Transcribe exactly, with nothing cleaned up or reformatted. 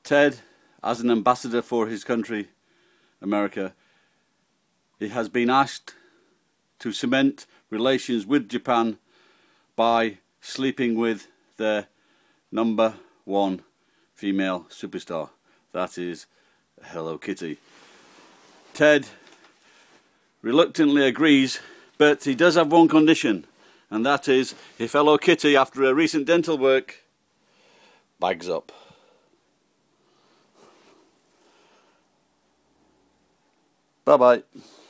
Ted, as an ambassador for his country, America, he has been asked to cement relations with Japan by sleeping with their number one female superstar. That is Hello Kitty. Ted reluctantly agrees, but he does have one condition, and that is if Hello Kitty, after a recent dental work, bags up. Bye bye.